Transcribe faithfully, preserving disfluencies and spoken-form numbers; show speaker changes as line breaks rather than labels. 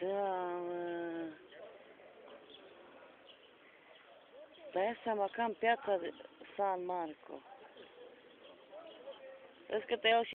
Da, mă. Dar ia seama că am piața de San Marco. Vezi că te iau și